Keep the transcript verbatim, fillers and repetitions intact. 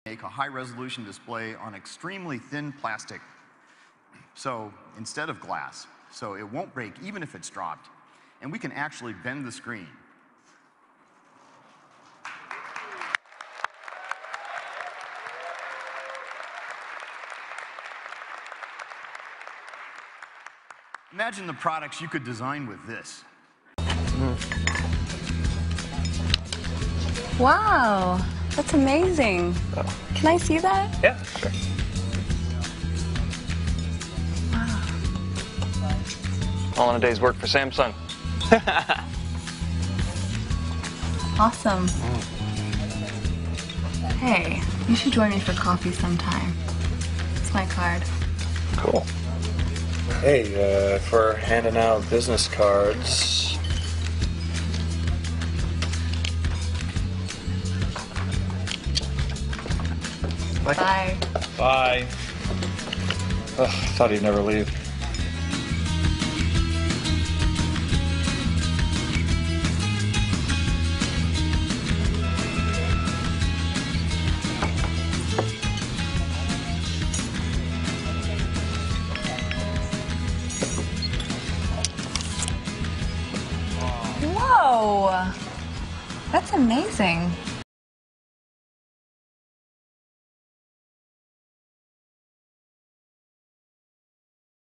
Make a high-resolution display on extremely thin plastic, so instead of glass, so it won't break even if it's dropped, and we can actually bend the screen. Imagine the products you could design with this. Wow, that's amazing. Oh. Can I see that? Yeah, sure. Wow. All in a day's work for Samsung. Awesome. Hey, you should join me for coffee sometime. It's my card. Cool. Hey, uh, for handing out business cards. Bye. Bye. Ugh, I thought he'd never leave. Whoa! That's amazing.